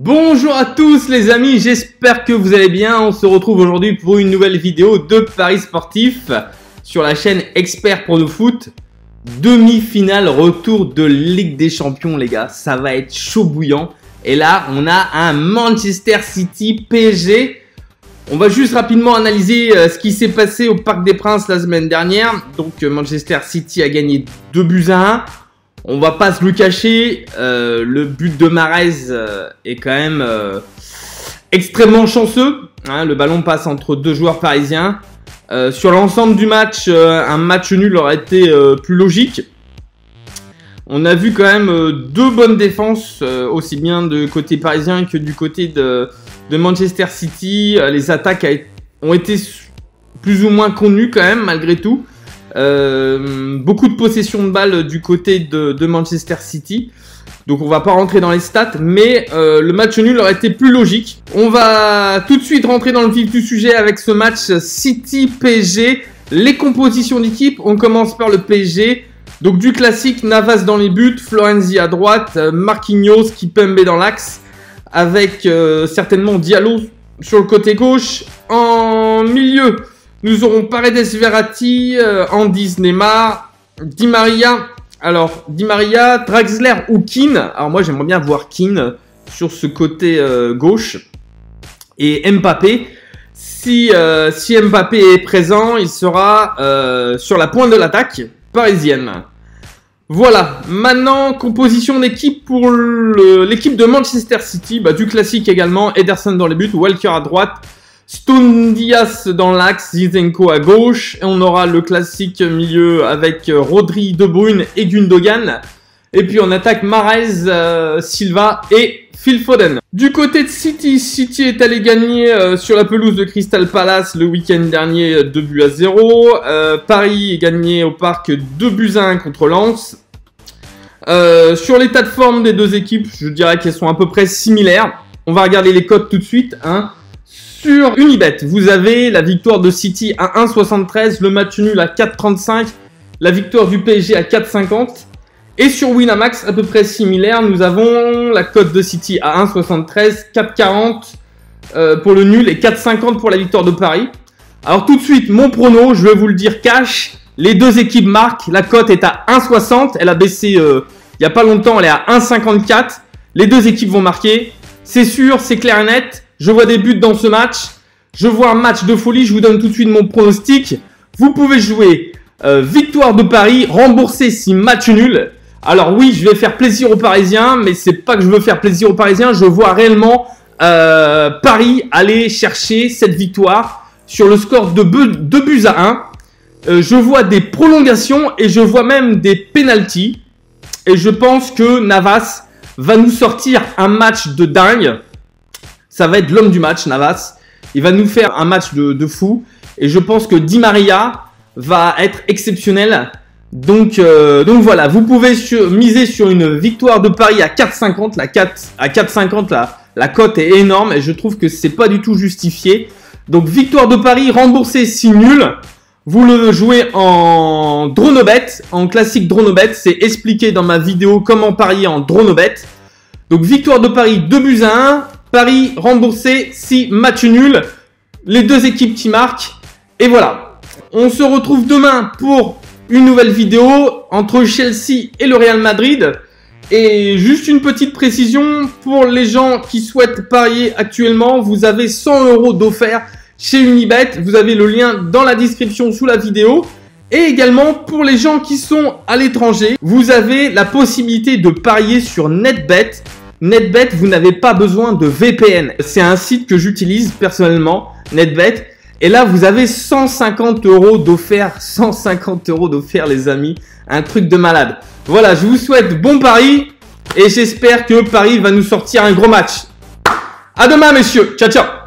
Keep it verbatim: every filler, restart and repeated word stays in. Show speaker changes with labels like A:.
A: Bonjour à tous les amis, j'espère que vous allez bien. On se retrouve aujourd'hui pour une nouvelle vidéo de Paris Sportif sur la chaîne Expert Pro de Foot. Demi-finale retour de Ligue des Champions les gars, ça va être chaud bouillant. Et là on a un Manchester City P S G. On va juste rapidement analyser euh, ce qui s'est passé au Parc des Princes la semaine dernière. Donc euh, Manchester City a gagné deux buts à un. On va pas se le cacher, euh, le but de Mahrez euh, est quand même euh, extrêmement chanceux. Hein, le ballon passe entre deux joueurs parisiens. Euh, sur l'ensemble du match, euh, un match nul aurait été euh, plus logique. On a vu quand même euh, deux bonnes défenses, euh, aussi bien de côté parisien que du côté de, de Manchester City. Euh, les attaques a, ont été plus ou moins contenues quand même, malgré tout. Euh, beaucoup de possession de balles du côté de, de Manchester City. Donc on va pas rentrer dans les stats, mais euh, le match nul aurait été plus logique. On va tout de suite rentrer dans le vif du sujet avec ce match City P S G. Les compositions d'équipe, on commence par le P S G. Donc du classique, Navas dans les buts, Florenzi à droite, Marquinhos, Kimpembe dans l'axe, avec euh, certainement Diallo sur le côté gauche. En milieu, nous aurons Paredes, Verratti, euh, Andy, Neymar, Di Maria. Alors, Di Maria, Draxler ou Keane. Alors moi, j'aimerais bien voir Keane sur ce côté euh, gauche. Et Mbappé. Si, euh, si Mbappé est présent, il sera euh, sur la pointe de l'attaque parisienne. Voilà. Maintenant, composition d'équipe pour l'équipe de Manchester City. Bah, du classique également. Ederson dans les buts, Walker à droite. Stone Diaz dans l'axe, Zinchenko à gauche. Et on aura le classique milieu avec Rodri, De Bruyne et Gundogan. Et puis on attaque Mahrez, euh, Silva et Phil Foden. Du côté de City, City est allé gagner euh, sur la pelouse de Crystal Palace le week-end dernier deux buts à zéro. Euh, Paris est gagné au parc deux buts à un contre Lens. Euh, sur l'état de forme des deux équipes, je dirais qu'elles sont à peu près similaires. On va regarder les cotes tout de suite. Hein. Sur Unibet, vous avez la victoire de City à un virgule soixante-treize, le match nul à quatre virgule trente-cinq, la victoire du P S G à quatre virgule cinquante. Et sur Winamax, à peu près similaire, nous avons la cote de City à un virgule soixante-treize, quatre virgule quarante euh, pour le nul et quatre virgule cinquante pour la victoire de Paris. Alors tout de suite, mon prono, je vais vous le dire cash, les deux équipes marquent, la cote est à un virgule soixante, elle a baissé euh, il n'y a pas longtemps, elle est à un virgule cinquante-quatre, les deux équipes vont marquer, c'est sûr, c'est clair et net. Je vois des buts dans ce match. Je vois un match de folie. Je vous donne tout de suite mon pronostic. Vous pouvez jouer euh, victoire de Paris, rembourser si match nul. Alors oui, je vais faire plaisir aux Parisiens, mais c'est pas que je veux faire plaisir aux Parisiens. Je vois réellement euh, Paris aller chercher cette victoire sur le score de deux buts à un. Euh, je vois des prolongations et je vois même des pénaltys. Et je pense que Navas va nous sortir un match de dingue. Ça va être l'homme du match, Navas. Il va nous faire un match de, de fou. Et je pense que Di Maria va être exceptionnel. Donc, euh, donc voilà, vous pouvez sur, miser sur une victoire de Paris à quatre virgule cinquante. La quatre, à quatre virgule cinquante, la, la cote est énorme. Et je trouve que c'est pas du tout justifié. Donc victoire de Paris, remboursée si nul. Vous le jouez en Dronobet, en classique Dronobet. C'est expliqué dans ma vidéo comment parier en Dronobet. Donc victoire de Paris, deux buts à un. Paris remboursé si match nul, les deux équipes qui marquent. Et voilà, on se retrouve demain pour une nouvelle vidéo entre Chelsea et le Real Madrid. Et juste une petite précision, pour les gens qui souhaitent parier actuellement, vous avez cent euros d'offert chez Unibet. Vous avez le lien dans la description sous la vidéo. Et également, pour les gens qui sont à l'étranger, vous avez la possibilité de parier sur NetBet. NetBet, vous n'avez pas besoin de V P N. C'est un site que j'utilise personnellement, NetBet. Et là, vous avez cent cinquante euros d'offert. cent cinquante euros d'offert, les amis. Un truc de malade. Voilà, je vous souhaite bon pari. Et j'espère que Paris va nous sortir un gros match. À demain, messieurs. Ciao, ciao.